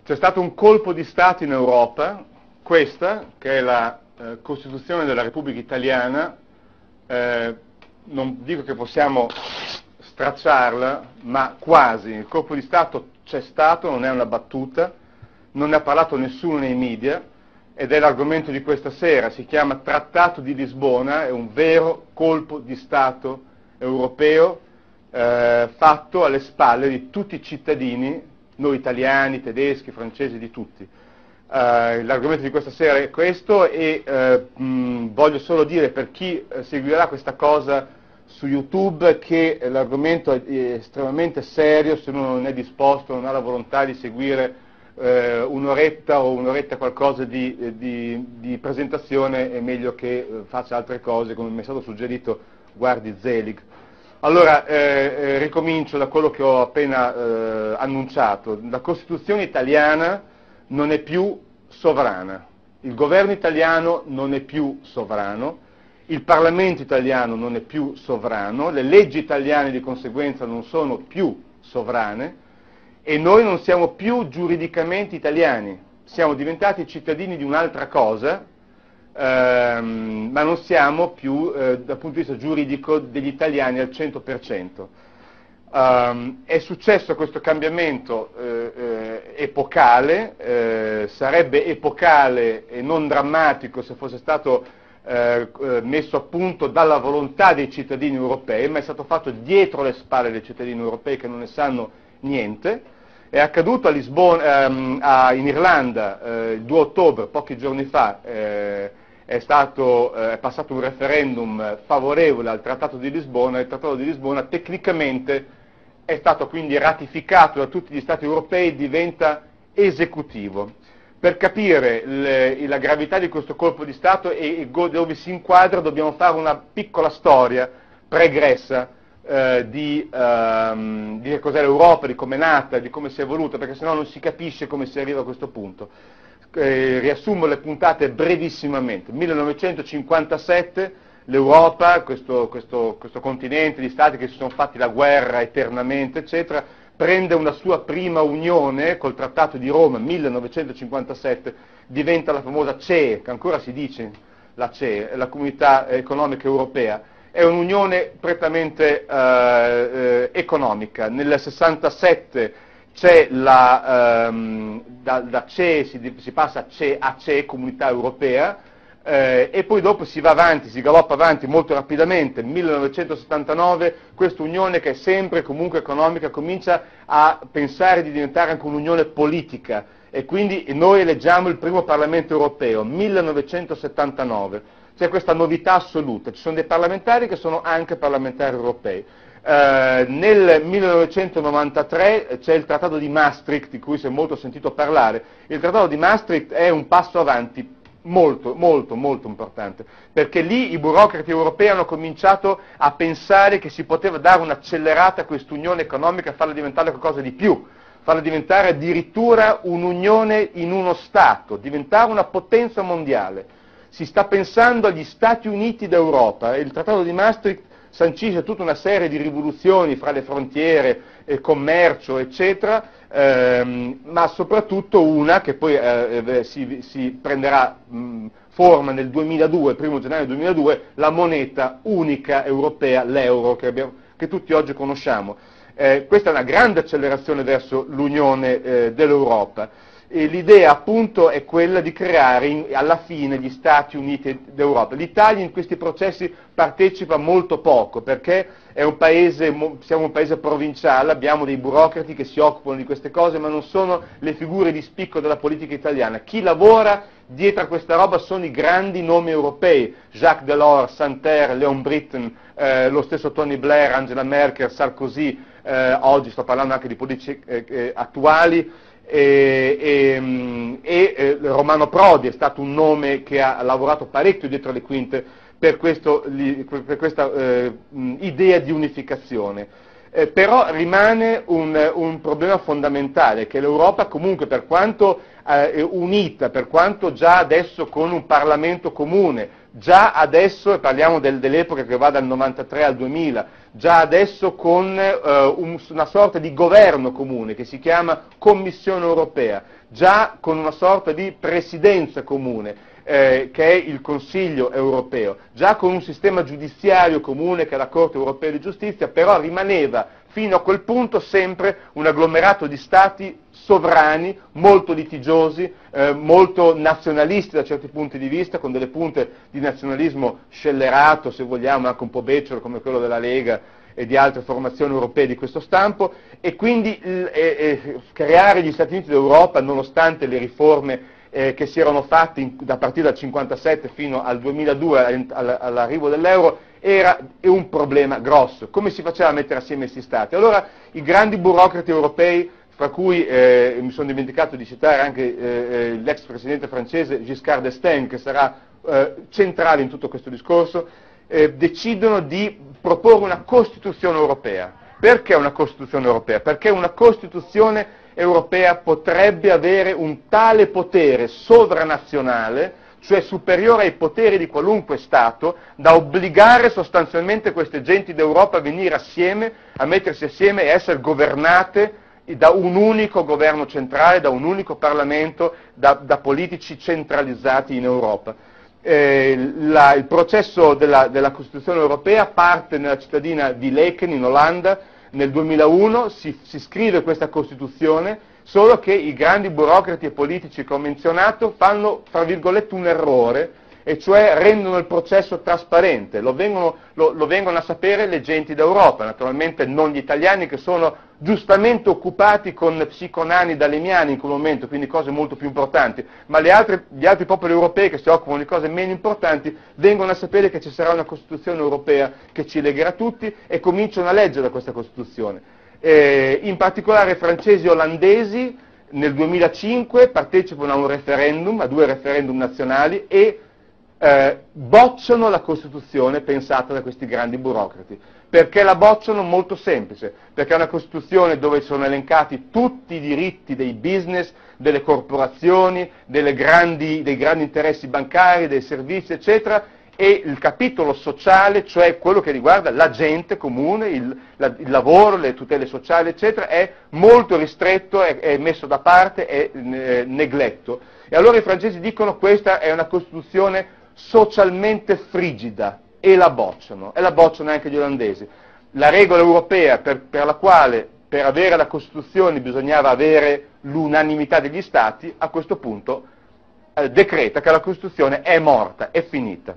C'è stato un colpo di Stato in Europa, questa, che è la Costituzione della Repubblica Italiana, non dico che possiamo stracciarla, ma quasi. Il colpo di Stato c'è stato, non è una battuta, non ne ha parlato nessuno nei media, ed è l'argomento di questa sera. Si chiama Trattato di Lisbona, è un vero colpo di Stato europeo fatto alle spalle di tutti i cittadini, noi italiani, tedeschi, francesi, di tutti. L'argomento di questa sera è questo e voglio solo dire per chi seguirà questa cosa su YouTube che l'argomento è estremamente serio. Se uno non è disposto, non ha la volontà di seguire un'oretta o un'oretta qualcosa di presentazione, è meglio che faccia altre cose, come mi è stato suggerito, guardi Zelig. Allora, ricomincio da quello che ho appena annunciato. La Costituzione italiana non è più sovrana, il governo italiano non è più sovrano, il Parlamento italiano non è più sovrano, le leggi italiane di conseguenza non sono più sovrane e noi non siamo più giuridicamente italiani, siamo diventati cittadini di un'altra cosa, ma non siamo più dal punto di vista giuridico degli italiani al 100%. È successo questo cambiamento epocale, sarebbe epocale e non drammatico se fosse stato messo a punto dalla volontà dei cittadini europei, ma è stato fatto dietro le spalle dei cittadini europei che non ne sanno niente. È accaduto a Lisbona, in Irlanda il 2 ottobre, pochi giorni fa, è passato un referendum favorevole al Trattato di Lisbona. Il Trattato di Lisbona tecnicamente è stato quindi ratificato da tutti gli Stati europei e diventa esecutivo. Per capire la gravità di questo colpo di Stato e dove si inquadra dobbiamo fare una piccola storia pregressa di che cos'è l'Europa, di come è nata, di come si è evoluta, perché sennò non si capisce come si arriva a questo punto. Riassumo le puntate brevissimamente. 1957, l'Europa, questo continente di stati che si sono fatti la guerra eternamente, eccetera, prende una sua prima unione col Trattato di Roma, 1957, diventa la famosa CE, che ancora si dice la CE, la Comunità Economica Europea. È un'unione prettamente economica. Nel 67 c'è da CE si passa a CE, Comunità Europea, e poi dopo si va avanti, si galoppa avanti molto rapidamente. 1979 questa unione, che è sempre comunque economica, comincia a pensare di diventare anche un'unione politica e quindi noi eleggiamo il primo Parlamento europeo, 1979. C'è questa novità assoluta, ci sono dei parlamentari che sono anche parlamentari europei. Nel 1993 c'è il Trattato di Maastricht, di cui si è molto sentito parlare. Il Trattato di Maastricht è un passo avanti molto, molto, molto importante, perché lì i burocrati europei hanno cominciato a pensare che si poteva dare un'accelerata a quest'unione economica e farla diventare qualcosa di più, farla diventare addirittura un'unione in uno Stato, diventare una potenza mondiale. Si sta pensando agli Stati Uniti d'Europa e il Trattato di Maastricht sancisce tutta una serie di rivoluzioni fra le frontiere, commercio, eccetera, ma soprattutto una che poi si prenderà forma nel 2002, il 1 gennaio 2002, la moneta unica europea, l'euro, che tutti oggi conosciamo. Questa è una grande accelerazione verso l'unione dell'Europa. E l'idea appunto è quella di creare alla fine gli Stati Uniti d'Europa. L'Italia in questi processi partecipa molto poco perché siamo un paese provinciale, abbiamo dei burocrati che si occupano di queste cose, ma non sono le figure di spicco della politica italiana. Chi lavora dietro a questa roba sono i grandi nomi europei, Jacques Delors, Santer, Léon Britton, lo stesso Tony Blair, Angela Merkel, Sarkozy, oggi sto parlando anche di politici attuali, Romano Prodi è stato un nome che ha lavorato parecchio dietro le quinte per questa idea di unificazione. Però rimane un problema fondamentale, che l'Europa comunque, per quanto unita, per quanto già adesso con un Parlamento comune, già adesso, e parliamo dell'epoca che va dal 93 al 2000, già adesso con una sorta di governo comune che si chiama Commissione europea, già con una sorta di presidenza comune, che è il Consiglio europeo, già con un sistema giudiziario comune che è la Corte europea di giustizia, però rimaneva fino a quel punto sempre un agglomerato di stati sovrani, molto litigiosi, molto nazionalisti da certi punti di vista, con delle punte di nazionalismo scellerato, se vogliamo, anche un po' becero, come quello della Lega e di altre formazioni europee di questo stampo, e quindi creare gli Stati Uniti d'Europa, nonostante le riforme che si erano fatti da partire dal 1957 fino al 2002, all'arrivo dell'euro, era un problema grosso. Come si faceva a mettere assieme questi stati? Allora i grandi burocrati europei, fra cui mi sono dimenticato di citare anche l'ex presidente francese Giscard d'Estaing, che sarà centrale in tutto questo discorso, decidono di proporre una Costituzione europea. Perché una Costituzione europea? Perché una Costituzione europea potrebbe avere un tale potere sovranazionale, cioè superiore ai poteri di qualunque Stato, da obbligare sostanzialmente queste genti d'Europa a venire assieme, a mettersi assieme e essere governate da un unico governo centrale, da un unico Parlamento, da politici centralizzati in Europa. Il processo della Costituzione europea parte nella cittadina di Laeken, in Olanda, nel 2001, si scrive questa Costituzione, solo che i grandi burocrati e politici che ho menzionato fanno, fra virgolette, un errore, e cioè rendono il processo trasparente, lo vengono a sapere le genti d'Europa, naturalmente non gli italiani, che sono giustamente occupati con psiconani dalemiani in quel momento, quindi cose molto più importanti, ma gli altri popoli europei che si occupano di cose meno importanti vengono a sapere che ci sarà una Costituzione europea che ci legherà tutti, e cominciano a leggere questa Costituzione. In particolare francesi e olandesi nel 2005 partecipano a 2 referendum nazionali e bocciano la Costituzione pensata da questi grandi burocrati. Perché la bocciano? Molto semplice, perché è una Costituzione dove sono elencati tutti i diritti dei business, delle corporazioni, dei grandi interessi bancari, dei servizi, eccetera, e il capitolo sociale, cioè quello che riguarda la gente comune, il lavoro, le tutele sociali, eccetera, è molto ristretto, è messo da parte, è negletto. E allora i francesi dicono: questa è una Costituzione socialmente frigida, e la bocciano anche gli olandesi. La regola europea per la quale per avere la Costituzione bisognava avere l'unanimità degli Stati, a questo punto decreta che la Costituzione è morta, è finita.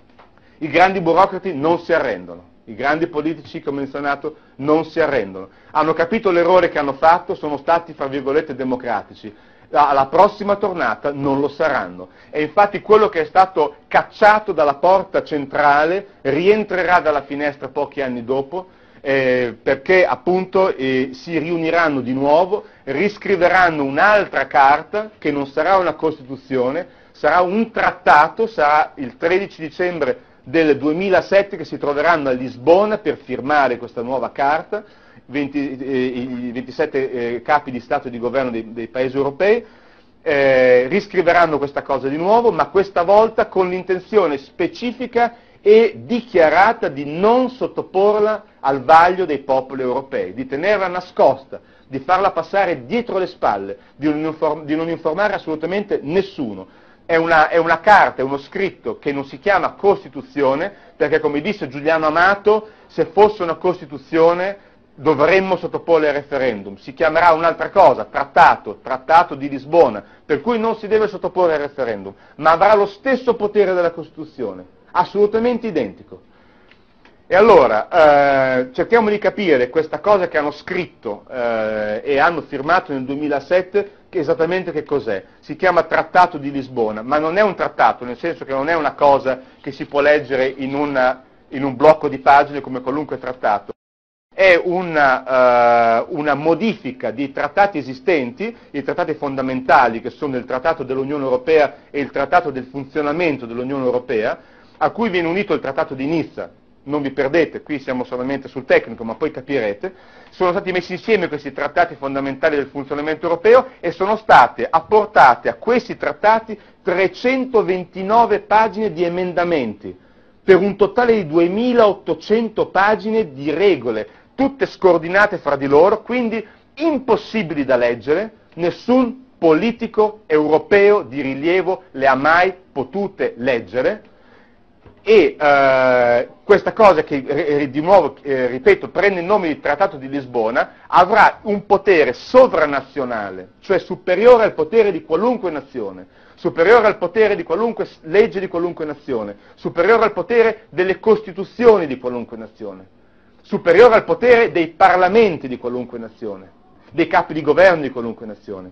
I grandi burocrati non si arrendono, i grandi politici che ho menzionato non si arrendono, hanno capito l'errore che hanno fatto, sono stati, fra virgolette, democratici. Alla prossima tornata non lo saranno, e infatti quello che è stato cacciato dalla porta centrale rientrerà dalla finestra pochi anni dopo, perché appunto si riuniranno di nuovo, riscriveranno un'altra carta che non sarà una Costituzione, sarà un trattato, sarà il 13 dicembre del 2007 che si troveranno a Lisbona per firmare questa nuova carta, i 27 capi di Stato e di Governo dei Paesi europei, riscriveranno questa cosa di nuovo, ma questa volta con l'intenzione specifica e dichiarata di non sottoporla al vaglio dei popoli europei, di tenerla nascosta, di farla passare dietro le spalle, di non informare assolutamente nessuno. È una carta, è uno scritto che non si chiama Costituzione, perché, come disse Giuliano Amato, se fosse una Costituzione dovremmo sottoporla al referendum. Si chiamerà un'altra cosa, trattato di Lisbona, per cui non si deve sottoporre al referendum, ma avrà lo stesso potere della Costituzione, assolutamente identico. E allora, cerchiamo di capire questa cosa che hanno scritto e hanno firmato nel 2007, esattamente che cos'è. Si chiama Trattato di Lisbona, ma non è un trattato, nel senso che non è una cosa che si può leggere in un blocco di pagine come qualunque trattato. È una modifica di trattati esistenti, i trattati fondamentali che sono il Trattato dell'Unione Europea e il Trattato del funzionamento dell'Unione Europea, a cui viene unito il Trattato di Nizza non vi perdete, qui siamo solamente sul tecnico, ma poi capirete, sono stati messi insieme questi trattati fondamentali del funzionamento europeo e sono state apportate a questi trattati 329 pagine di emendamenti, per un totale di 2800 pagine di regole, tutte scordinate fra di loro, quindi impossibili da leggere, nessun politico europeo di rilievo le ha mai potute leggere, e questa cosa che di nuovo, ripeto, prende il nome di Trattato di Lisbona, avrà un potere sovranazionale, cioè superiore al potere di qualunque nazione, superiore al potere di qualunque legge di qualunque nazione, superiore al potere delle costituzioni di qualunque nazione, superiore al potere dei parlamenti di qualunque nazione, dei capi di governo di qualunque nazione.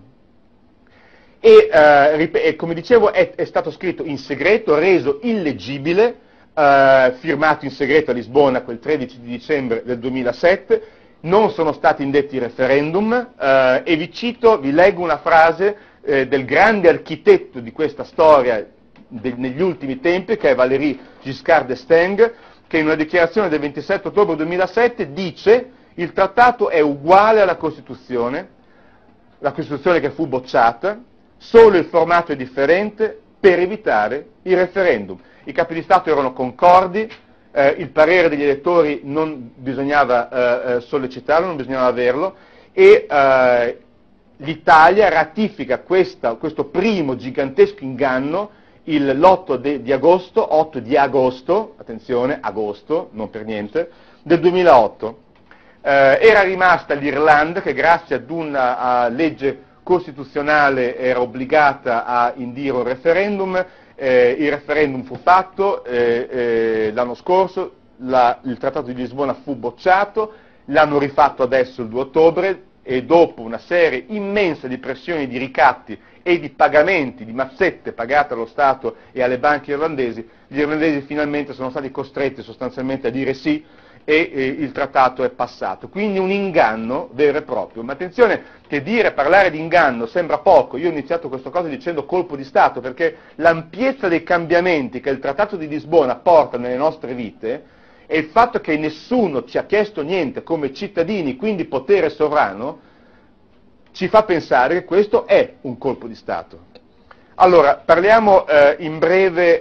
E come dicevo è stato scritto in segreto, reso illeggibile, firmato in segreto a Lisbona quel 13 di dicembre del 2007, non sono stati indetti referendum, e vi leggo una frase del grande architetto di questa storia negli ultimi tempi, che è Valéry Giscard d'Estaing, che in una dichiarazione del 27 ottobre 2007 dice: il trattato è uguale alla Costituzione, la Costituzione che fu bocciata, solo il formato è differente per evitare i referendum. I capi di Stato erano concordi, il parere degli elettori non bisognava sollecitarlo, non bisognava averlo, e l'Italia ratifica questo primo gigantesco inganno l'8 di agosto, 8 di agosto, attenzione, agosto, non per niente, del 2008. Era rimasta l'Irlanda, che grazie ad una legge costituzionale era obbligata a indire un referendum, il referendum fu fatto l'anno scorso, il Trattato di Lisbona fu bocciato, l'hanno rifatto adesso il 2 ottobre e dopo una serie immensa di pressioni, di ricatti e di pagamenti, di mazzette pagate allo Stato e alle banche irlandesi, gli irlandesi finalmente sono stati costretti sostanzialmente a dire sì, e il trattato è passato. Quindi un inganno vero e proprio. Ma attenzione che parlare di inganno sembra poco. Io ho iniziato questa cosa dicendo colpo di Stato, perché l'ampiezza dei cambiamenti che il Trattato di Lisbona porta nelle nostre vite e il fatto che nessuno ci ha chiesto niente come cittadini, quindi potere sovrano, ci fa pensare che questo è un colpo di Stato. Allora, parliamo in breve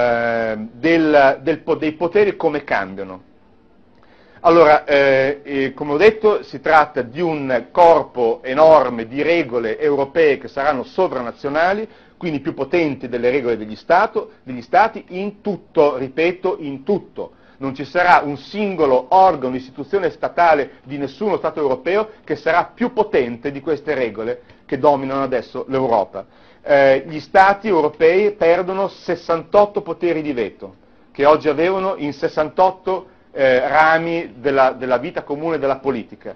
dei poteri come cambiano. Allora, come ho detto, si tratta di un corpo enorme di regole europee che saranno sovranazionali, quindi più potenti delle regole degli Stati, in tutto, ripeto, in tutto. Non ci sarà un singolo organo, istituzione statale di nessuno Stato europeo che sarà più potente di queste regole che dominano adesso l'Europa. Gli Stati europei perdono 68 poteri di veto, che oggi avevano in 68 rami della vita comune della politica.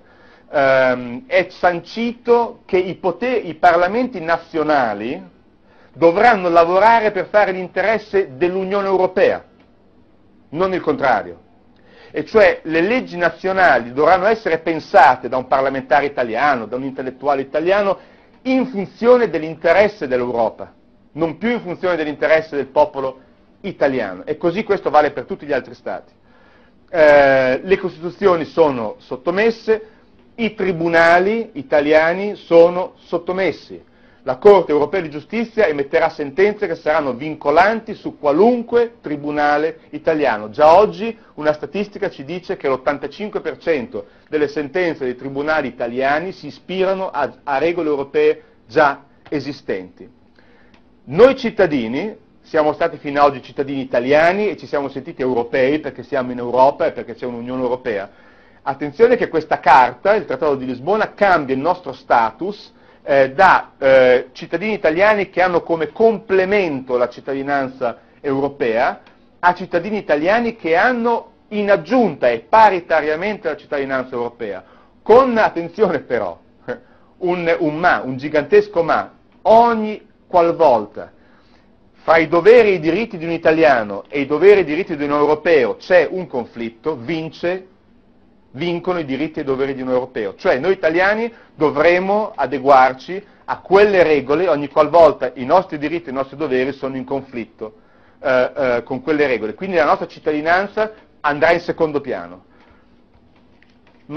È sancito che i parlamenti nazionali dovranno lavorare per fare l'interesse dell'Unione Europea, non il contrario. E cioè le leggi nazionali dovranno essere pensate da un parlamentare italiano, da un intellettuale italiano, in funzione dell'interesse dell'Europa, non più in funzione dell'interesse del popolo italiano. E così questo vale per tutti gli altri Stati. Le Costituzioni sono sottomesse, i tribunali italiani sono sottomessi, la Corte Europea di Giustizia emetterà sentenze che saranno vincolanti su qualunque tribunale italiano. Già oggi una statistica ci dice che l'85% delle sentenze dei tribunali italiani si ispirano a regole europee già esistenti. Noi cittadini siamo stati fino ad oggi cittadini italiani e ci siamo sentiti europei perché siamo in Europa e perché c'è un'Unione Europea. Attenzione che questa carta, il Trattato di Lisbona, cambia il nostro status da cittadini italiani che hanno come complemento la cittadinanza europea a cittadini italiani che hanno in aggiunta e paritariamente la cittadinanza europea. Con, attenzione però, un gigantesco ma, ogni qualvolta fra i doveri e i diritti di un italiano e i doveri e i diritti di un europeo c'è un conflitto, vincono i diritti e i doveri di un europeo. Cioè noi italiani dovremo adeguarci a quelle regole ogni qualvolta i nostri diritti e i nostri doveri sono in conflitto con quelle regole. Quindi la nostra cittadinanza andrà in secondo piano. Ma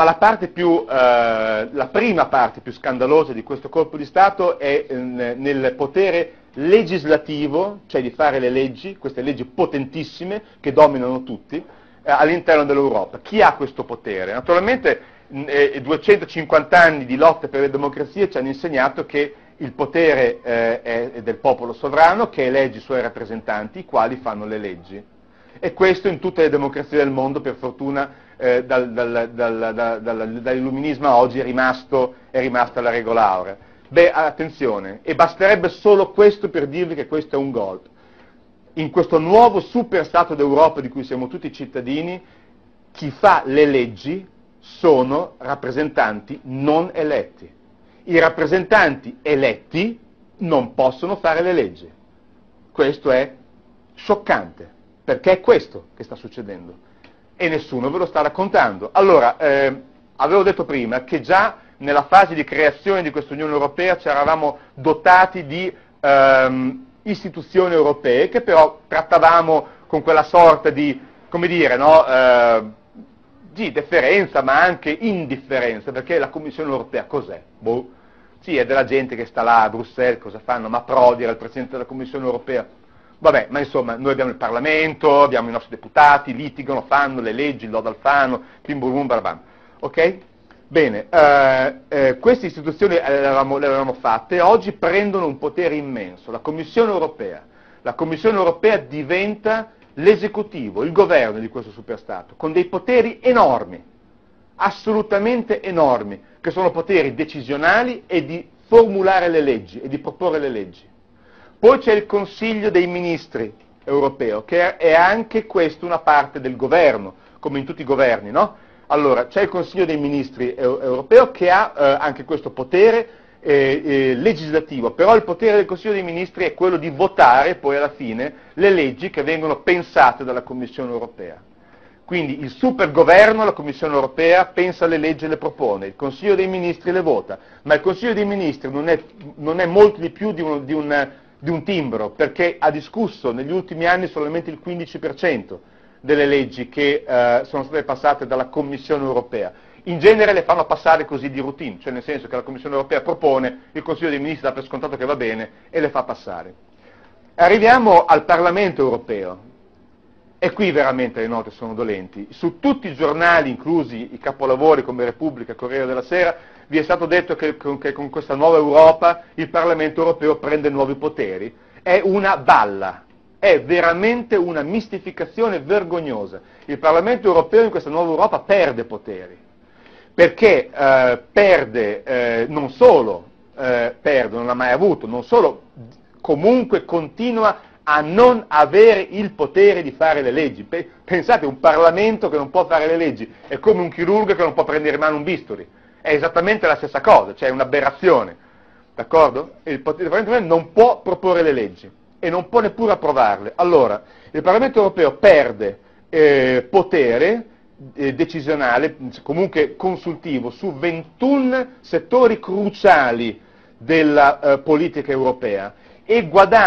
la prima parte più scandalosa di questo colpo di Stato è nel potere legislativo, cioè di fare le leggi, queste leggi potentissime che dominano tutti, all'interno dell'Europa. Chi ha questo potere? Naturalmente 250 anni di lotte per le democrazie ci hanno insegnato che il potere è del popolo sovrano, che elegge i suoi rappresentanti, i quali fanno le leggi. E questo in tutte le democrazie del mondo, per fortuna, dall'illuminismo a oggi è rimasta la regola aurea. Beh, attenzione, e basterebbe solo questo per dirvi che questo è un golpe. In questo nuovo super Stato d'Europa di cui siamo tutti cittadini, chi fa le leggi sono rappresentanti non eletti. I rappresentanti eletti non possono fare le leggi. Questo è scioccante, perché è questo che sta succedendo. E nessuno ve lo sta raccontando. Allora, avevo detto prima che già nella fase di creazione di questa Unione Europea ci eravamo dotati di istituzioni europee che però trattavamo con quella sorta di, come dire, no, di deferenza ma anche indifferenza, perché la Commissione Europea cos'è? Boh, sì, è della gente che sta là a Bruxelles, cosa fanno? Ma Prodi era il Presidente della Commissione Europea. Vabbè, ma insomma, noi abbiamo il Parlamento, abbiamo i nostri deputati, litigano, fanno le leggi, il lodo Alfano, bim bum bum barabam. Ok? Bene, queste istituzioni le avevamo fatte e oggi prendono un potere immenso. La Commissione Europea diventa l'esecutivo, il governo di questo superstato, con dei poteri enormi, assolutamente enormi, che sono poteri decisionali e di formulare le leggi e di proporre le leggi. Poi c'è il Consiglio dei Ministri europeo, che è anche questo una parte del governo, come in tutti i governi, no? Allora, c'è il Consiglio dei Ministri europeo che ha anche questo potere legislativo, però il potere del Consiglio dei Ministri è quello di votare poi alla fine le leggi che vengono pensate dalla Commissione europea. Quindi il supergoverno, la Commissione europea, pensa le leggi e le propone, il Consiglio dei Ministri le vota, ma il Consiglio dei Ministri non è molto di più di un timbro, perché ha discusso negli ultimi anni solamente il 15% delle leggi che sono state passate dalla Commissione europea. In genere le fanno passare così di routine, cioè nel senso che la Commissione europea propone, il Consiglio dei Ministri dà per scontato che va bene e le fa passare. Arriviamo al Parlamento europeo, e qui veramente le note sono dolenti. Su tutti i giornali, inclusi i capolavori come Repubblica, Corriere della Sera, vi è stato detto che con questa nuova Europa il Parlamento europeo prende nuovi poteri. È una balla, è veramente una mistificazione vergognosa. Il Parlamento europeo in questa nuova Europa perde poteri, perché perde, non solo perde, non l'ha mai avuto, non solo comunque continua a non avere il potere di fare le leggi. Pensate, un Parlamento che non può fare le leggi è come un chirurgo che non può prendere in mano un bisturi. È esattamente la stessa cosa, cioè è un'aberrazione, d'accordo? Il Parlamento non può proporre le leggi e non può neppure approvarle. Allora, il Parlamento europeo perde potere decisionale, comunque consultivo, su 21 settori cruciali della politica europea e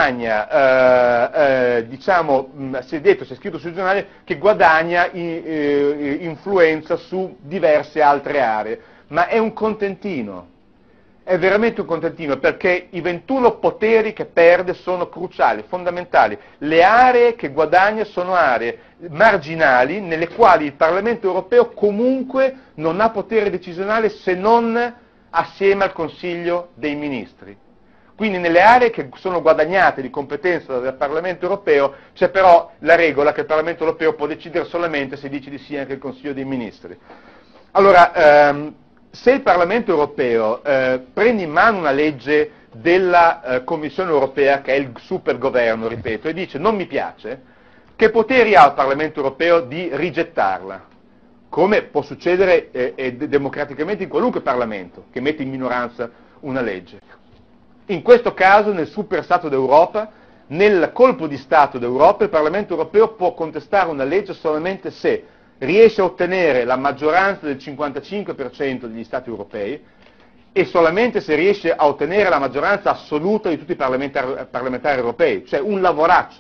guadagna, si è scritto sul giornale, che guadagna influenza su diverse altre aree. Ma è un contentino, è veramente un contentino, perché i 21 poteri che perde sono cruciali, fondamentali. Le aree che guadagna sono aree marginali nelle quali il Parlamento europeo comunque non ha potere decisionale se non assieme al Consiglio dei Ministri. Quindi nelle aree che sono guadagnate di competenza del Parlamento europeo c'è però la regola che il Parlamento europeo può decidere solamente se dice di sì anche il Consiglio dei Ministri. Allora, se il Parlamento europeo prende in mano una legge della Commissione europea, che è il supergoverno, ripeto, e dice non mi piace, che poteri ha il Parlamento europeo di rigettarla? Come può succedere democraticamente in qualunque Parlamento che mette in minoranza una legge. In questo caso, nel super Stato d'Europa, nel colpo di Stato d'Europa, il Parlamento europeo può contestare una legge solamente se riesce a ottenere la maggioranza del 55% degli Stati europei e solamente se riesce a ottenere la maggioranza assoluta di tutti i parlamentari europei, cioè un lavoraccio.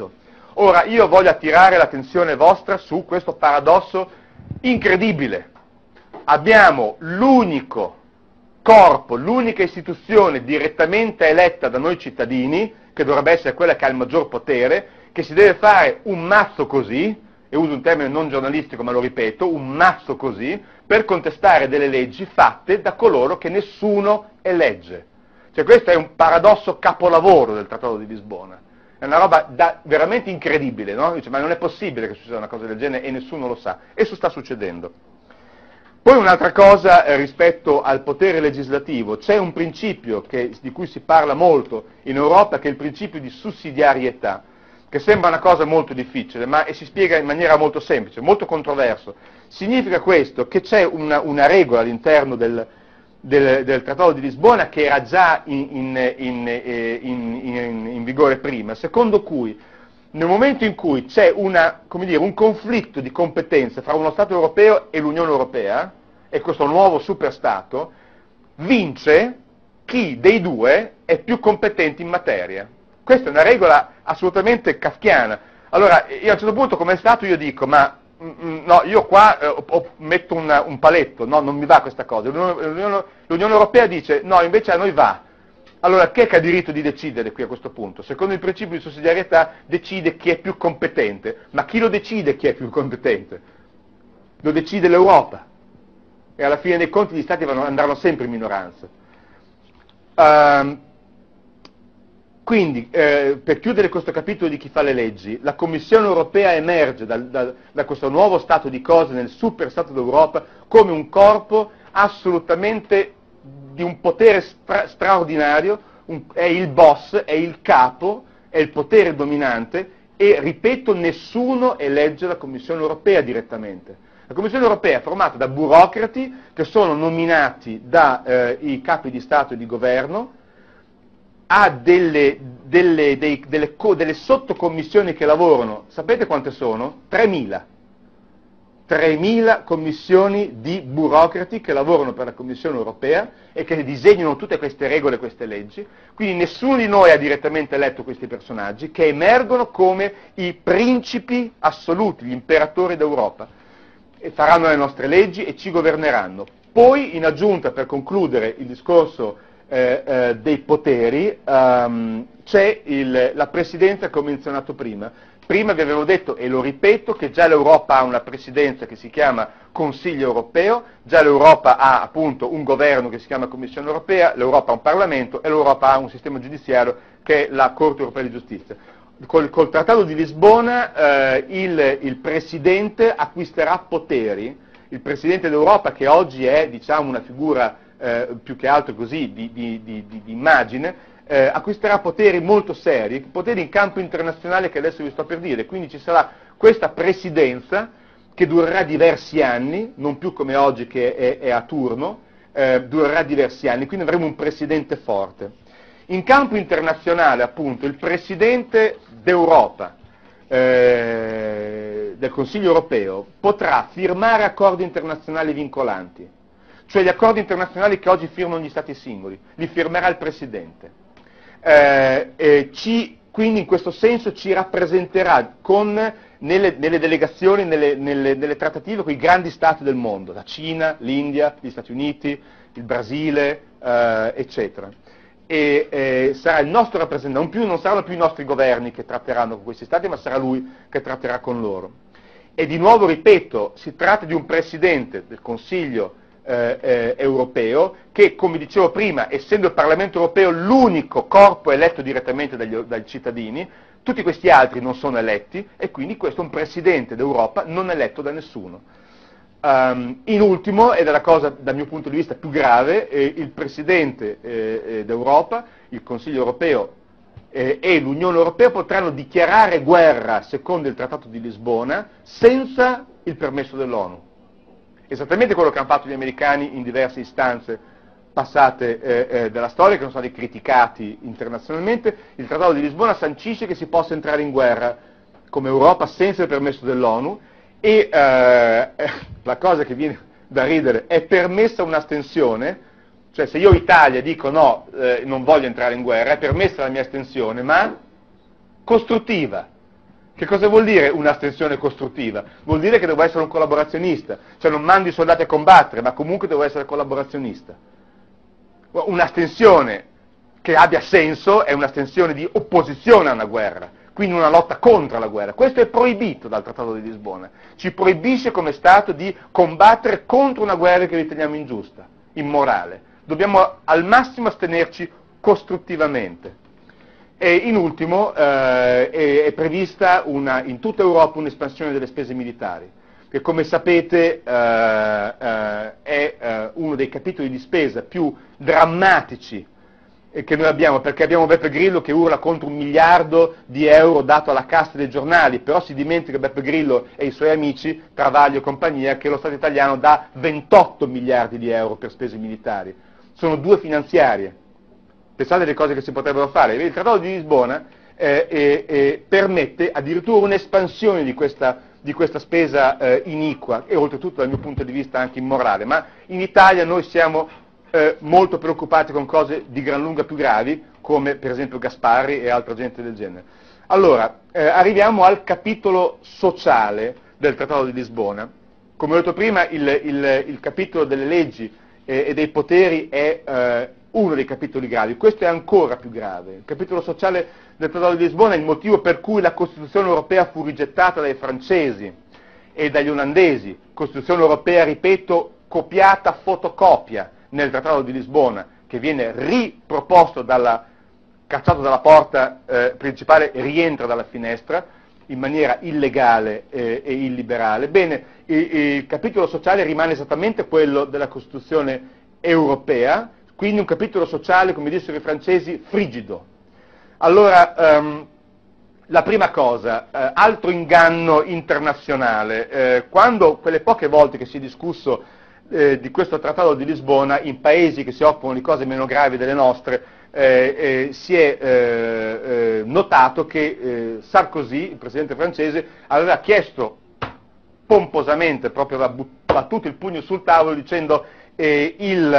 Ora, io voglio attirare l'attenzione vostra su questo paradosso incredibile. Abbiamo l'unico corpo, l'unica istituzione direttamente eletta da noi cittadini, che dovrebbe essere quella che ha il maggior potere, che si deve fare un mazzo così, e uso un termine non giornalistico ma lo ripeto, un mazzo così, per contestare delle leggi fatte da coloro che nessuno elegge. Cioè questo è un paradosso capolavoro del Trattato di Lisbona. È una roba veramente incredibile, no? Dice, ma non è possibile che succeda una cosa del genere e nessuno lo sa. E sta succedendo. Poi un'altra cosa rispetto al potere legislativo, c'è un principio di cui si parla molto in Europa, che è il principio di sussidiarietà, che sembra una cosa molto difficile, ma si spiega in maniera molto semplice, molto controverso. Significa questo, che c'è una regola all'interno del Trattato di Lisbona che era già in vigore prima, secondo cui nel momento in cui c'è un conflitto di competenze fra uno Stato europeo e l'Unione Europea, e questo nuovo superstato, vince chi dei due è più competente in materia. Questa è una regola assolutamente kafkiana. Allora, io a un certo punto come Stato io dico, ma no, io qua metto un paletto, no, non mi va questa cosa. L'Unione Europea dice, no, invece a noi va. Allora, chi è che ha diritto di decidere qui a questo punto? Secondo il principio di sussidiarietà decide chi è più competente, ma chi lo decide chi è più competente? Lo decide l'Europa, e alla fine dei conti gli Stati andranno sempre in minoranza. Quindi, per chiudere questo capitolo di chi fa le leggi, la Commissione europea emerge da questo nuovo stato di cose nel super stato d'Europa come un corpo assolutamente di un potere straordinario, è il boss, è il capo, è il potere dominante e, ripeto, nessuno elegge la Commissione europea direttamente. La Commissione europea è formata da burocrati che sono nominati dai capi di Stato e di governo, ha delle sottocommissioni che lavorano, sapete quante sono? 3.000. 3.000 commissioni di burocrati che lavorano per la Commissione europea e che disegnano tutte queste regole e queste leggi, quindi nessuno di noi ha direttamente eletto questi personaggi che emergono come i principi assoluti, gli imperatori d'Europa, e faranno le nostre leggi e ci governeranno. Poi, in aggiunta, per concludere il discorso dei poteri, c'è la presidenza che ho menzionato prima. Prima vi avevo detto, e lo ripeto, che già l'Europa ha una presidenza che si chiama Consiglio europeo, già l'Europa ha appunto un governo che si chiama Commissione europea, l'Europa ha un Parlamento e l'Europa ha un sistema giudiziario che è la Corte europea di giustizia. Col Trattato di Lisbona il Presidente acquisterà poteri, il Presidente d'Europa, che oggi è diciamo una figura più che altro così di immagine, acquisterà poteri molto seri, poteri in campo internazionale che adesso vi sto per dire, quindi ci sarà questa presidenza che durerà diversi anni, non più come oggi che è a turno, durerà diversi anni, quindi avremo un presidente forte. In campo internazionale, appunto, il presidente d'Europa, del Consiglio europeo, potrà firmare accordi internazionali vincolanti, cioè gli accordi internazionali che oggi firmano gli Stati singoli, li firmerà il presidente. Quindi in questo senso ci rappresenterà nelle delegazioni, nelle trattative con i grandi stati del mondo, la Cina, l'India, gli Stati Uniti, il Brasile, eccetera. Sarà il nostro rappresentante, non saranno più i nostri governi che tratteranno con questi stati, ma sarà lui che tratterà con loro. E di nuovo ripeto, si tratta di un presidente del Consiglio europeo che, come dicevo prima, essendo il Parlamento europeo l'unico corpo eletto direttamente dai cittadini, tutti questi altri non sono eletti e quindi questo è un presidente d'Europa non eletto da nessuno. In ultimo, ed è la cosa dal mio punto di vista più grave, il presidente d'Europa, il Consiglio europeo e l'Unione Europea potranno dichiarare guerra, secondo il Trattato di Lisbona, senza il permesso dell'ONU. Esattamente quello che hanno fatto gli americani in diverse istanze passate della storia, che sono stati criticati internazionalmente. Il Trattato di Lisbona sancisce che si possa entrare in guerra come Europa senza il permesso dell'ONU e la cosa che viene da ridere, è permessa un'astensione, cioè se io Italia dico no, non voglio entrare in guerra, è permessa la mia astensione, ma costruttiva. Che cosa vuol dire un'astensione costruttiva? Vuol dire che devo essere un collaborazionista, cioè non mando i soldati a combattere, ma comunque devo essere collaborazionista. Un'astensione che abbia senso è un'astensione di opposizione a una guerra, quindi una lotta contro la guerra. Questo è proibito dal Trattato di Lisbona. Ci proibisce come Stato di combattere contro una guerra che riteniamo ingiusta, immorale. Dobbiamo al massimo astenerci costruttivamente. E in ultimo è prevista in tutta Europa un'espansione delle spese militari, che come sapete è uno dei capitoli di spesa più drammatici che noi abbiamo, perché abbiamo Beppe Grillo che urla contro 1 miliardo di euro dato alla cassa dei giornali, però si dimentica Beppe Grillo e i suoi amici, Travaglio e compagnia, che lo Stato italiano dà 28 miliardi di euro per spese militari. Sono 2 finanziarie. Pensate alle cose che si potrebbero fare. Il Trattato di Lisbona permette addirittura un'espansione di questa spesa iniqua e oltretutto dal mio punto di vista anche immorale, ma in Italia noi siamo molto preoccupati con cose di gran lunga più gravi, come per esempio Gasparri e altra gente del genere. Allora, arriviamo al capitolo sociale del Trattato di Lisbona. Come ho detto prima, il capitolo delle leggi e dei poteri è uno dei capitoli gravi, questo è ancora più grave. Il capitolo sociale del Trattato di Lisbona è il motivo per cui la Costituzione europea fu rigettata dai francesi e dagli olandesi, Costituzione europea, ripeto, copiata fotocopia nel Trattato di Lisbona, che viene riproposto cacciato dalla porta principale e rientra dalla finestra in maniera illegale e illiberale. Bene, il capitolo sociale rimane esattamente quello della Costituzione europea, quindi un capitolo sociale, come dissero i francesi, frigido. Allora, la prima cosa, altro inganno internazionale, quando quelle poche volte che si è discusso di questo Trattato di Lisbona in paesi che si occupano di cose meno gravi delle nostre, si è notato che Sarkozy, il presidente francese, aveva chiesto pomposamente, proprio aveva battuto il pugno sul tavolo dicendo il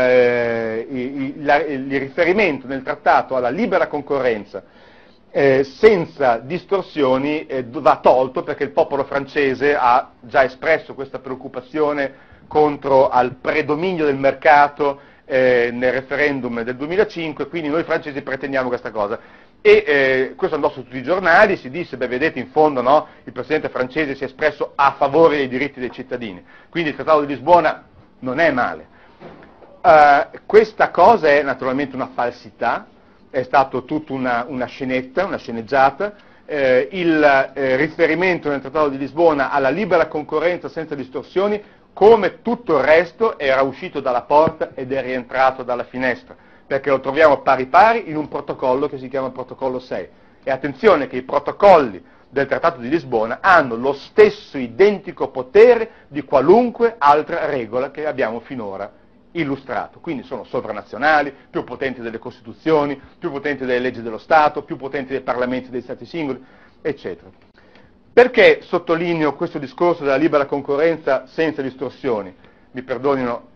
riferimento nel trattato alla libera concorrenza senza distorsioni va tolto, perché il popolo francese ha già espresso questa preoccupazione contro al predominio del mercato nel referendum del 2005, quindi noi francesi pretendiamo questa cosa. E questo andò su tutti i giornali, si disse, beh vedete in fondo no, il presidente francese si è espresso a favore dei diritti dei cittadini, quindi il Trattato di Lisbona non è male. Questa cosa è naturalmente una falsità, è stato tutta una scenetta, una sceneggiata, il riferimento nel Trattato di Lisbona alla libera concorrenza senza distorsioni, come tutto il resto, era uscito dalla porta ed è rientrato dalla finestra, perché lo troviamo pari pari in un protocollo che si chiama Protocollo 6. E attenzione che i protocolli del Trattato di Lisbona hanno lo stesso identico potere di qualunque altra regola che abbiamo finora illustrato, quindi sono sovranazionali, più potenti delle Costituzioni, più potenti delle leggi dello Stato, più potenti dei parlamenti dei Stati singoli, eccetera. Perché sottolineo questo discorso della libera concorrenza senza distorsioni? Mi perdonino,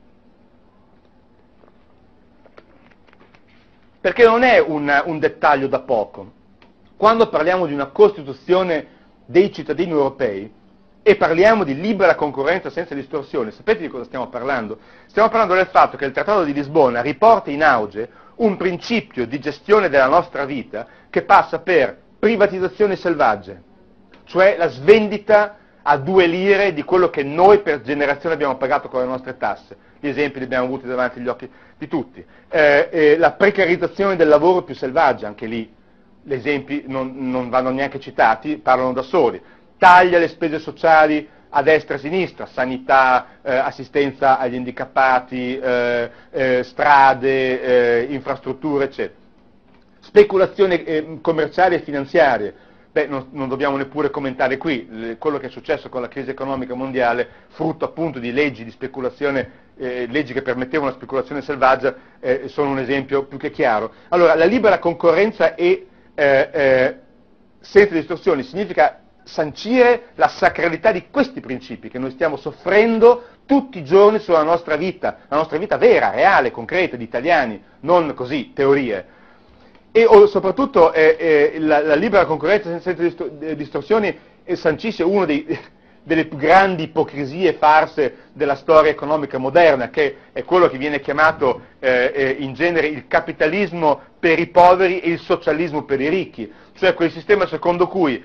perché non è un dettaglio da poco. Quando parliamo di una Costituzione dei cittadini europei e parliamo di libera concorrenza senza distorsioni, sapete di cosa stiamo parlando? Stiamo parlando del fatto che il Trattato di Lisbona riporta in auge un principio di gestione della nostra vita che passa per privatizzazioni selvagge, cioè la svendita a 2 lire di quello che noi per generazione abbiamo pagato con le nostre tasse. Gli esempi li abbiamo avuti davanti agli occhi di tutti. La precarizzazione del lavoro più selvaggia, anche lì gli esempi non vanno neanche citati, parlano da soli. Taglia le spese sociali a destra e a sinistra, sanità, assistenza agli handicappati, strade, infrastrutture, eccetera. Speculazioni commerciali e finanziarie. Beh, non dobbiamo neppure commentare qui, quello che è successo con la crisi economica mondiale, frutto appunto di leggi di speculazione, leggi che permettevano la speculazione selvaggia, sono un esempio più che chiaro. Allora, la libera concorrenza e senza distorsioni significa sancire la sacralità di questi principi che noi stiamo soffrendo tutti i giorni sulla nostra vita, la nostra vita vera, reale, concreta, di italiani, non così, teorie. soprattutto la libera concorrenza senza distorsioni sancisce uno delle più grandi ipocrisie e farse della storia economica moderna, che è quello che viene chiamato in genere il capitalismo per i poveri e il socialismo per i ricchi, cioè quel sistema secondo cui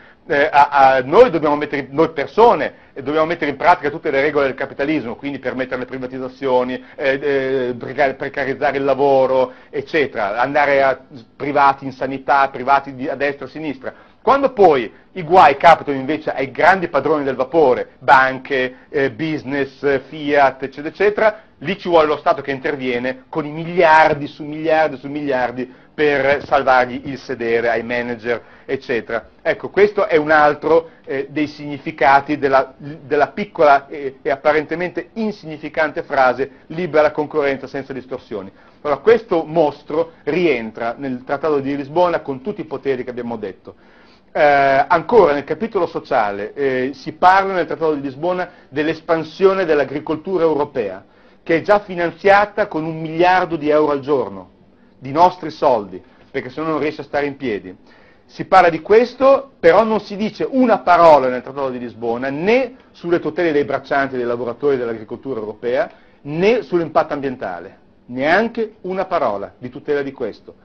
noi persone dobbiamo mettere in pratica tutte le regole del capitalismo, quindi permettere le privatizzazioni, precarizzare il lavoro, eccetera, andare a privati in sanità, privati a destra e a sinistra. Quando poi i guai capitano invece ai grandi padroni del vapore, banche, business, Fiat, eccetera, eccetera, lì ci vuole lo Stato che interviene con i miliardi su miliardi su miliardi per salvargli il sedere ai manager, eccetera. Ecco, questo è un altro dei significati della piccola e apparentemente insignificante frase libera concorrenza senza distorsioni. Allora, questo mostro rientra nel Trattato di Lisbona con tutti i poteri che abbiamo detto. Ancora nel capitolo sociale si parla nel Trattato di Lisbona dell'espansione dell'agricoltura europea, che è già finanziata con 1 miliardo di euro al giorno, di nostri soldi, perché se no non riesce a stare in piedi. Si parla di questo, però non si dice una parola nel Trattato di Lisbona né sulle tutele dei braccianti e dei lavoratori dell'agricoltura europea, né sull'impatto ambientale, neanche una parola di tutela di questo.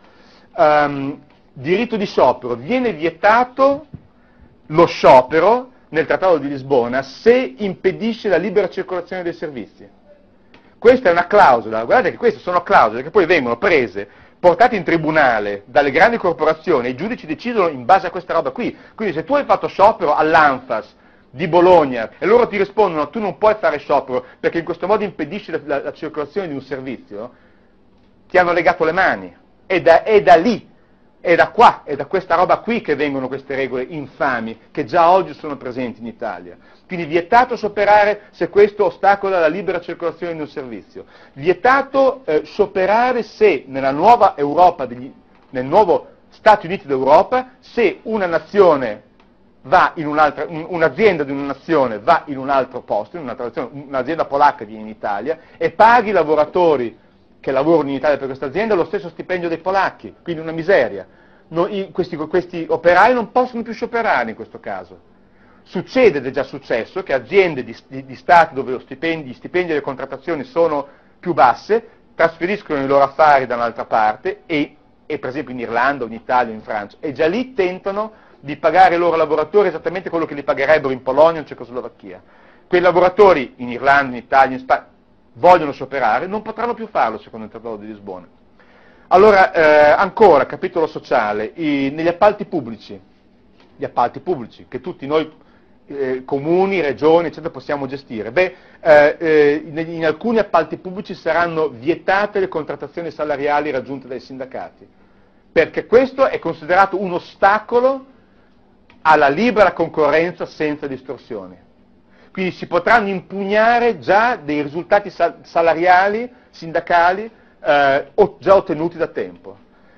Diritto di sciopero, viene vietato lo sciopero nel Trattato di Lisbona se impedisce la libera circolazione dei servizi. Questa è una clausola, guardate che queste sono clausole che poi vengono prese, portate in tribunale dalle grandi corporazioni e i giudici decidono in base a questa roba qui. Quindi se tu hai fatto sciopero all'Anfas di Bologna e loro ti rispondono tu non puoi fare sciopero perché in questo modo impedisci la circolazione di un servizio, ti hanno legato le mani. È da lì. È da qua, è da questa roba qui che vengono queste regole infami, che già oggi sono presenti in Italia. Quindi vietato scioperare se questo ostacola la libera circolazione di un servizio. Vietato scioperare se nella nuova Europa, nel nuovo Stati Uniti d'Europa, se una nazione va in un'azienda di una nazione va in un altro posto, in un'altra nazione, un'azienda polacca viene in Italia e paghi i lavoratori che lavorano in Italia per questa azienda lo stesso stipendio dei polacchi, quindi una miseria. Questi operai non possono più scioperare in questo caso. Succede, ed è già successo, che aziende di Stati dove gli stipendi e le contrattazioni sono più basse, trasferiscono i loro affari da un'altra parte, e per esempio in Irlanda, o in Italia, o in Francia, e già lì tentano di pagare i loro lavoratori esattamente quello che li pagherebbero in Polonia o in Cecoslovacchia. Quei lavoratori in Irlanda, in Italia, in Spagna, vogliono scioperare, non potranno più farlo secondo il Trattato di Lisbona. Allora, ancora, capitolo sociale, negli appalti pubblici, gli appalti pubblici che tutti noi, comuni, regioni, eccetera, possiamo gestire. In alcuni appalti pubblici saranno vietate le contrattazioni salariali raggiunte dai sindacati, perché questo è considerato un ostacolo alla libera concorrenza senza distorsioni. Quindi si potranno impugnare già dei risultati salariali, sindacali, già ottenuti da tempo.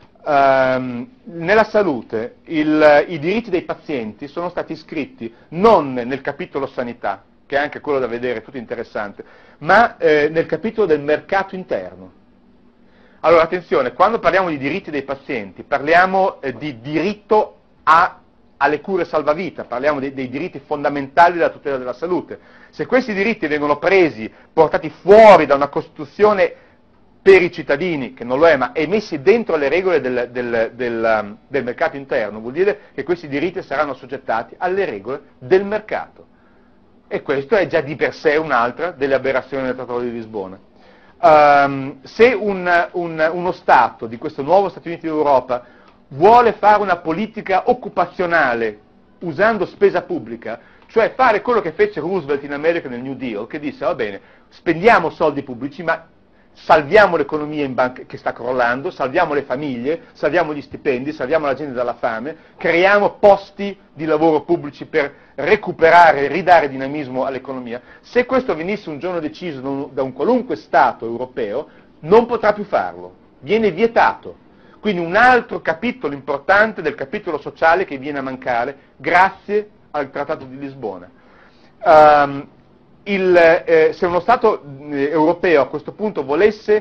Nella salute i diritti dei pazienti sono stati iscritti non nel capitolo sanità, che è anche quello da vedere, tutto interessante, ma nel capitolo del mercato interno. Allora attenzione, quando parliamo di diritti dei pazienti, parliamo di diritto alle cure salvavita, parliamo dei diritti fondamentali della tutela della salute. Se questi diritti vengono presi, portati fuori da una Costituzione per i cittadini, che non lo è, ma è messi dentro le regole del mercato interno, vuol dire che questi diritti saranno assoggettati alle regole del mercato. E questo è già di per sé un'altra delle aberrazioni del Trattato di Lisbona. Se uno Stato di questo nuovo Stati Uniti d'Europa vuole fare una politica occupazionale usando spesa pubblica, cioè fare quello che fece Roosevelt in America nel New Deal, che disse va bene, spendiamo soldi pubblici, ma salviamo l'economia che sta crollando, salviamo le famiglie, salviamo gli stipendi, salviamo la gente dalla fame, creiamo posti di lavoro pubblici per recuperare, ridare dinamismo all'economia. Se questo venisse un giorno deciso da un qualunque Stato europeo, non potrà più farlo, viene vietato. Quindi un altro capitolo importante del capitolo sociale che viene a mancare grazie al Trattato di Lisbona. Se uno Stato europeo a questo punto volesse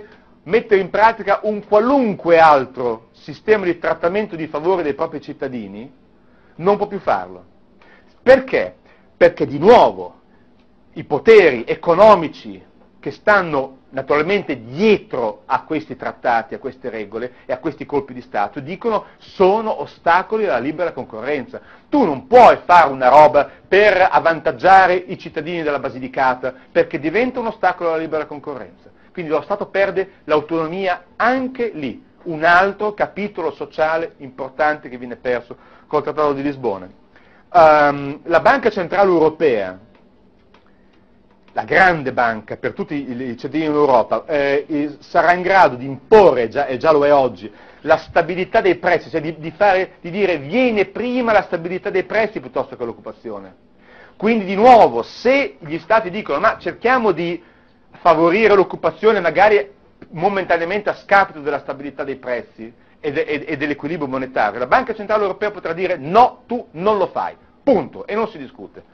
mettere in pratica un qualunque altro sistema di trattamento di favore dei propri cittadini, non può più farlo. Perché? Perché di nuovo i poteri economici che stanno naturalmente dietro a questi trattati, a queste regole e a questi colpi di Stato dicono sono ostacoli alla libera concorrenza. Tu non puoi fare una roba per avvantaggiare i cittadini della Basilicata perché diventa un ostacolo alla libera concorrenza. Quindi lo Stato perde l'autonomia anche lì, un altro capitolo sociale importante che viene perso col Trattato di Lisbona. La Banca Centrale Europea, la grande banca per tutti i cittadini in Europa, sarà in grado di imporre, e già lo è oggi, la stabilità dei prezzi, cioè di dire viene prima la stabilità dei prezzi piuttosto che l'occupazione. Quindi di nuovo, se gli Stati dicono ma cerchiamo di favorire l'occupazione magari momentaneamente a scapito della stabilità dei prezzi e dell'equilibrio monetario, la Banca Centrale Europea potrà dire no, tu non lo fai, punto, e non si discute.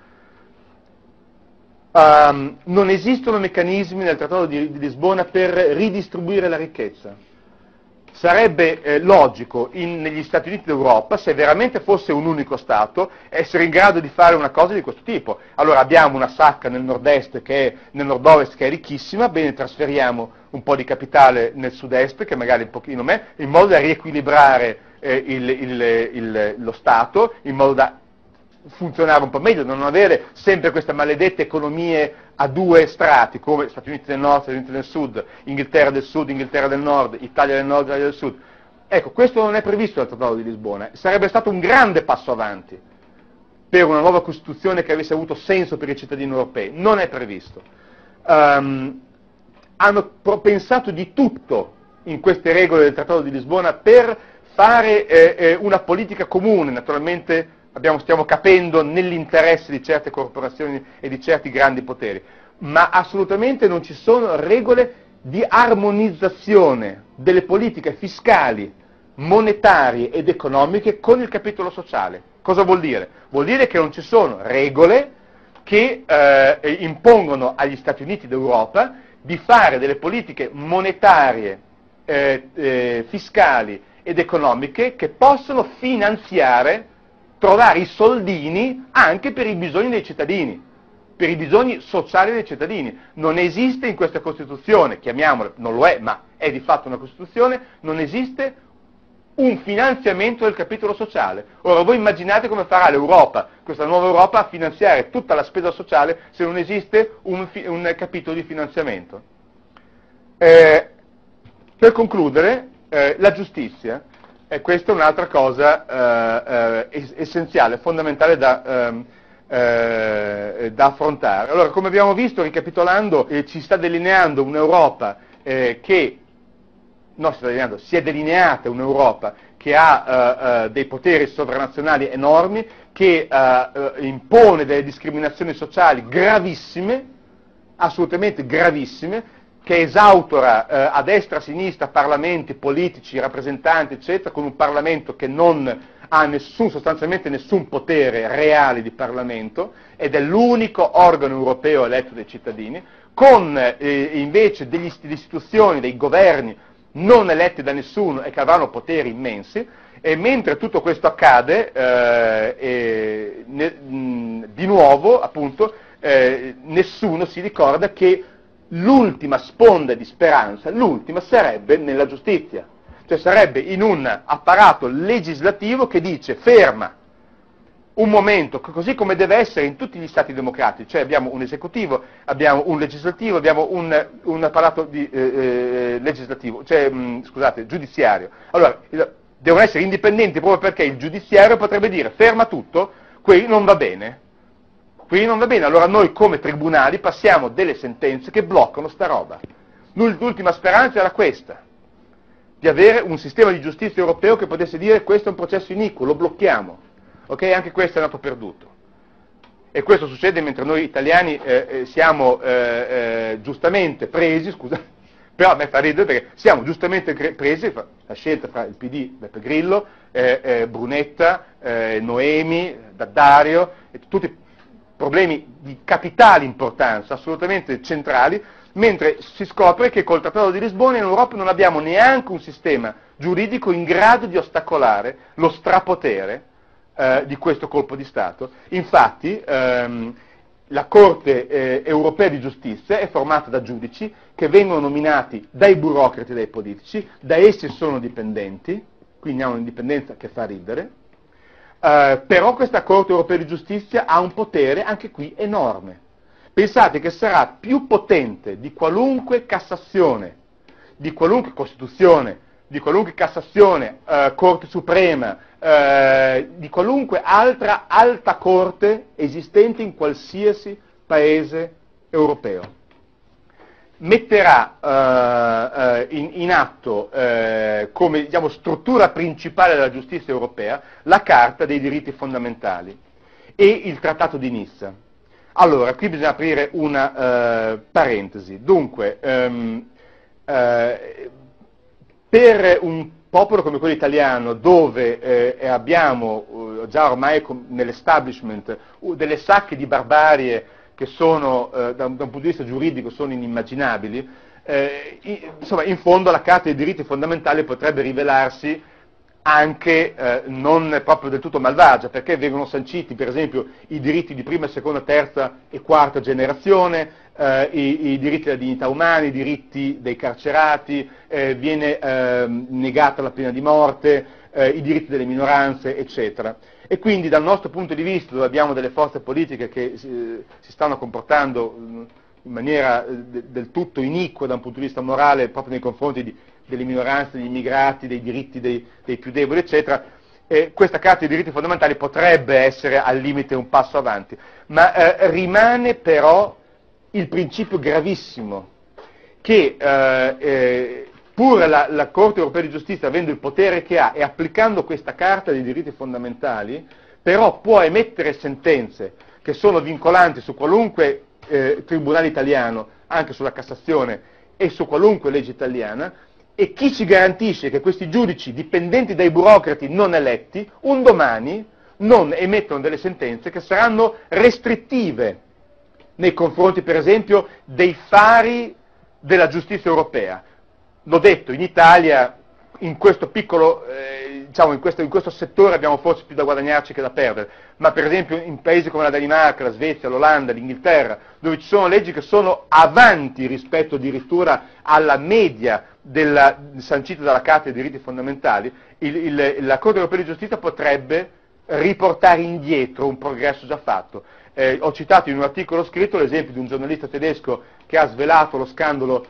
Non esistono meccanismi nel Trattato di Lisbona per ridistribuire la ricchezza. Sarebbe logico negli Stati Uniti d'Europa, se veramente fosse un unico Stato, essere in grado di fare una cosa di questo tipo. Allora abbiamo una sacca nel nord-est nel nord-ovest che è ricchissima, bene, trasferiamo un po' di capitale nel sud-est, che magari un pochino meno, in modo da riequilibrare lo Stato, in modo da funzionare un po' meglio, non avere sempre queste maledette economie a due strati, come Stati Uniti del Nord, Stati Uniti del Sud, Inghilterra del Sud, Inghilterra del Nord, Italia del Nord, Italia del Sud. Ecco, questo non è previsto dal Trattato di Lisbona. Sarebbe stato un grande passo avanti per una nuova Costituzione che avesse avuto senso per i cittadini europei. Non è previsto. Hanno pensato di tutto in queste regole del Trattato di Lisbona per fare una politica comune, naturalmente stiamo capendo nell'interesse di certe corporazioni e di certi grandi poteri, ma assolutamente non ci sono regole di armonizzazione delle politiche fiscali, monetarie ed economiche con il capitolo sociale. Cosa vuol dire? Vuol dire che non ci sono regole che impongono agli Stati Uniti d'Europa di fare delle politiche monetarie, fiscali ed economiche che possono trovare i soldini anche per i bisogni dei cittadini, per i bisogni sociali dei cittadini. Non esiste in questa Costituzione, chiamiamola, non lo è, ma è di fatto una Costituzione, non esiste un finanziamento del capitolo sociale. Ora voi immaginate come farà l'Europa, questa nuova Europa, a finanziare tutta la spesa sociale se non esiste un capitolo di finanziamento. Per concludere, la giustizia. E questa è un'altra cosa essenziale, fondamentale da affrontare. Allora, come abbiamo visto, ricapitolando, si sta delineando un'Europa si è delineata un'Europa che ha dei poteri sovranazionali enormi, che impone delle discriminazioni sociali gravissime, assolutamente gravissime, che esautora a destra e a sinistra parlamenti, politici, rappresentanti, eccetera, con un Parlamento che non ha sostanzialmente nessun potere reale di Parlamento, ed è l'unico organo europeo eletto dai cittadini, con invece delle istituzioni, dei governi non eletti da nessuno e che avranno poteri immensi, e mentre tutto questo accade, di nuovo, appunto, nessuno si ricorda che l'ultima sponda di speranza, l'ultima sarebbe nella giustizia, cioè sarebbe in un apparato legislativo che dice ferma un momento, così come deve essere in tutti gli stati democratici, cioè abbiamo un esecutivo, abbiamo un legislativo, abbiamo un apparato legislativo, cioè, giudiziario. Allora, devono essere indipendenti proprio perché il giudiziario potrebbe dire ferma tutto, qui non va bene. Qui non va bene, allora noi come tribunali passiamo delle sentenze che bloccano sta roba. L'ultima speranza era questa, di avere un sistema di giustizia europeo che potesse dire questo è un processo iniquo, lo blocchiamo. Ok? Anche questo è andato perduto. E questo succede mentre noi italiani siamo giustamente presi, però a me fa ridere perché siamo giustamente presi, la scelta fra il PD, Beppe Grillo, Brunetta, Noemi, Daddario, e tutti problemi di capitale importanza, assolutamente centrali, mentre si scopre che col Trattato di Lisbona in Europa non abbiamo neanche un sistema giuridico in grado di ostacolare lo strapotere di questo colpo di Stato. Infatti la Corte europea di giustizia è formata da giudici che vengono nominati dai burocrati e dai politici, da essi sono dipendenti, quindi ha un'indipendenza che fa ridere, però questa Corte europea di giustizia ha un potere anche qui enorme. Pensate che sarà più potente di qualunque Cassazione, di qualunque Costituzione, di qualunque Cassazione, Corte Suprema, di qualunque altra alta corte esistente in qualsiasi paese europeo. Metterà in atto come diciamo, struttura principale della giustizia europea la Carta dei diritti fondamentali e il Trattato di Nizza. Allora, qui bisogna aprire una parentesi. Dunque, per un popolo come quello italiano, dove abbiamo già ormai nell'establishment delle sacche di barbarie che sono, da un punto di vista giuridico, sono inimmaginabili, insomma, in fondo la Carta dei diritti fondamentali potrebbe rivelarsi anche non proprio del tutto malvagia, perché vengono sanciti, per esempio, i diritti di prima, seconda, terza e quarta generazione, i diritti della dignità umana, i diritti dei carcerati, viene negata la pena di morte, i diritti delle minoranze, eccetera. E quindi dal nostro punto di vista, dove abbiamo delle forze politiche che si stanno comportando in maniera del tutto iniqua da un punto di vista morale proprio nei confronti delle minoranze, degli immigrati, dei diritti dei più deboli, eccetera, questa Carta dei diritti fondamentali potrebbe essere al limite un passo avanti, ma rimane però il principio gravissimo che pur la Corte europea di giustizia, avendo il potere che ha e applicando questa Carta dei diritti fondamentali, però può emettere sentenze che sono vincolanti su qualunque tribunale italiano, anche sulla Cassazione e su qualunque legge italiana, e chi ci garantisce che questi giudici dipendenti dai burocrati non eletti, un domani non emettono delle sentenze che saranno restrittive nei confronti, per esempio, dei fari della giustizia europea. L'ho detto, in Italia, in questo piccolo, diciamo, in questo settore abbiamo forse più da guadagnarci che da perdere, ma per esempio in paesi come la Danimarca, la Svezia, l'Olanda, l'Inghilterra, dove ci sono leggi che sono avanti rispetto addirittura alla media sancita dalla Carta dei diritti fondamentali, la Corte europea di giustizia potrebbe riportare indietro un progresso già fatto. Ho citato in un articolo scritto l'esempio di un giornalista tedesco che ha svelato lo scandalo,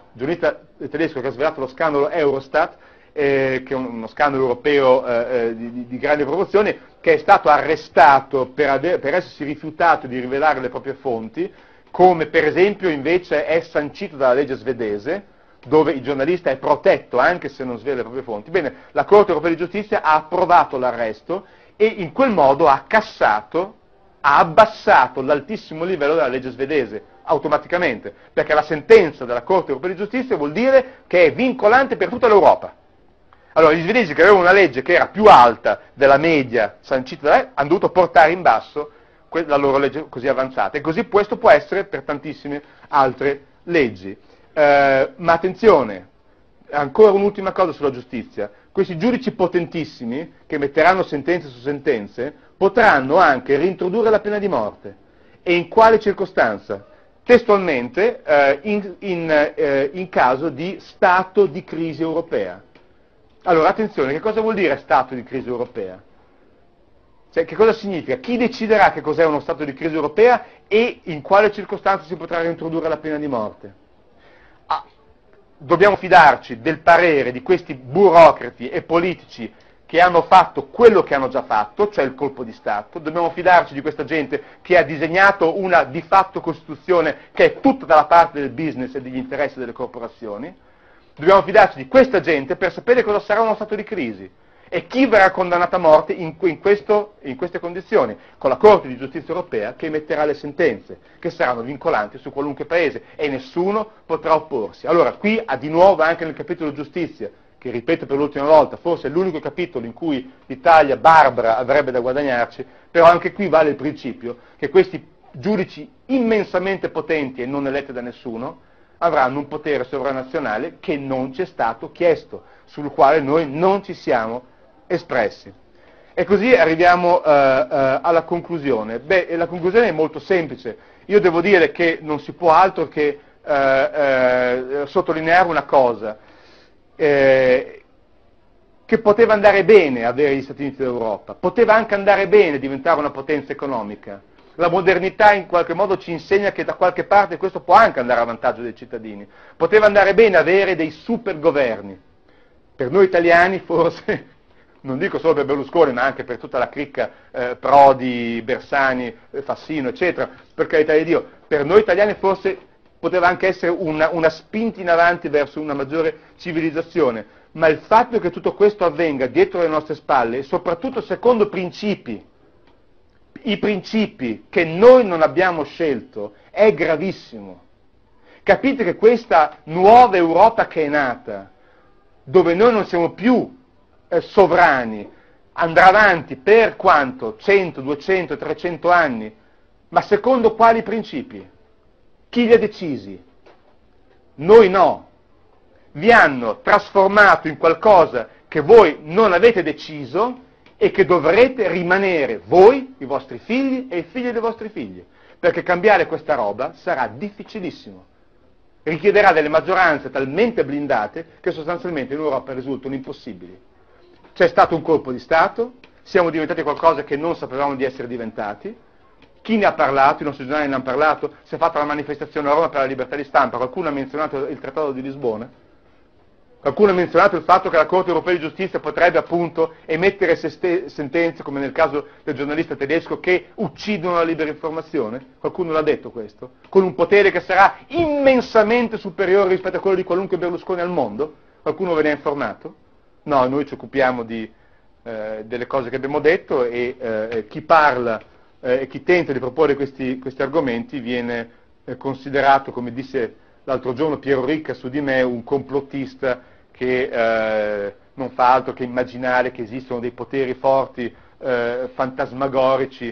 Eurostat, che è uno scandalo europeo di grandi proporzioni, che è stato arrestato per essersi rifiutato di rivelare le proprie fonti, come per esempio invece è sancito dalla legge svedese, dove il giornalista è protetto anche se non svela le proprie fonti. Bene, la Corte europea di giustizia ha approvato l'arresto e in quel modo ha abbassato l'altissimo livello della legge svedese, automaticamente, perché la sentenza della Corte europea di giustizia vuol dire che è vincolante per tutta l'Europa. Allora, gli svedesi che avevano una legge che era più alta della media sancita hanno dovuto portare in basso la loro legge così avanzata, e così questo può essere per tantissime altre leggi. Ma attenzione, ancora un'ultima cosa sulla giustizia: questi giudici potentissimi che emetteranno sentenze su sentenze potranno anche reintrodurre la pena di morte. E in quale circostanza? Testualmente in caso di stato di crisi europea. Allora attenzione, che cosa vuol dire stato di crisi europea? Cioè, che cosa significa? Chi deciderà che cos'è uno stato di crisi europea e in quale circostanza si potrà reintrodurre la pena di morte? Dobbiamo fidarci del parere di questi burocrati e politici che hanno fatto quello che hanno già fatto, cioè il colpo di Stato. Dobbiamo fidarci di questa gente che ha disegnato una di fatto Costituzione che è tutta dalla parte del business e degli interessi delle corporazioni. Dobbiamo fidarci di questa gente per sapere cosa sarà uno stato di crisi e chi verrà condannato a morte in queste condizioni, con la Corte di Giustizia Europea che emetterà le sentenze, che saranno vincolanti su qualunque paese e nessuno potrà opporsi. Allora, qui di nuovo anche nel capitolo giustizia, che ripeto per l'ultima volta, forse è l'unico capitolo in cui l'Italia barbara avrebbe da guadagnarci, però anche qui vale il principio che questi giudici immensamente potenti e non eletti da nessuno avranno un potere sovranazionale che non ci è stato chiesto, sul quale noi non ci siamo espressi. E così arriviamo alla conclusione. Beh, la conclusione è molto semplice. Io devo dire che non si può altro che sottolineare una cosa, che poteva andare bene avere gli Stati Uniti d'Europa, poteva anche andare bene diventare una potenza economica. La modernità in qualche modo ci insegna che da qualche parte questo può anche andare a vantaggio dei cittadini. Poteva andare bene avere dei supergoverni. Per noi italiani forse, non dico solo per Berlusconi, ma anche per tutta la cricca Prodi, Bersani, Fassino, eccetera, per carità di Dio, per noi italiani forse poteva anche essere una spinta in avanti verso una maggiore civilizzazione, ma il fatto che tutto questo avvenga dietro le nostre spalle, e soprattutto secondo principi, i principi che noi non abbiamo scelto, è gravissimo. Capite che questa nuova Europa che è nata, dove noi non siamo più sovrani, andrà avanti per quanto? 100, 200, 300 anni, ma secondo quali principi? Chi li ha decisi? Noi no. Vi hanno trasformato in qualcosa che voi non avete deciso e che dovrete rimanere voi, i vostri figli e i figli dei vostri figli, perché cambiare questa roba sarà difficilissimo. Richiederà delle maggioranze talmente blindate che sostanzialmente in Europa risultano impossibili. C'è stato un colpo di Stato, siamo diventati qualcosa che non sapevamo di essere diventati. Chi ne ha parlato? I nostri giornali ne hanno parlato, si è fatta la manifestazione a Roma per la libertà di stampa, qualcuno ha menzionato il Trattato di Lisbona, qualcuno ha menzionato il fatto che la Corte Europea di Giustizia potrebbe appunto emettere sentenze, come nel caso del giornalista tedesco, che uccidono la libera informazione. Qualcuno l'ha detto questo? Con un potere che sarà immensamente superiore rispetto a quello di qualunque Berlusconi al mondo? Qualcuno ve ne ha informato? No, noi ci occupiamo delle cose che abbiamo detto e chi parla e chi tenta di proporre questi argomenti viene considerato, come disse l'altro giorno Piero Ricca su di me, un complottista che non fa altro che immaginare che esistono dei poteri forti, fantasmagorici,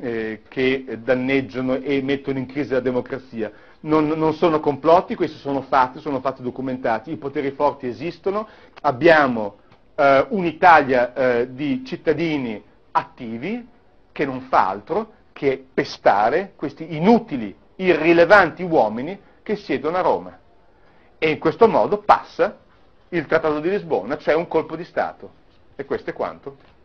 che danneggiano e mettono in crisi la democrazia. Non sono complotti, questi sono fatti documentati, i poteri forti esistono, abbiamo un'Italia di cittadini attivi che non fa altro che pestare questi inutili, irrilevanti uomini che siedono a Roma. E in questo modo passa il Trattato di Lisbona, cioè un colpo di Stato. E questo è quanto.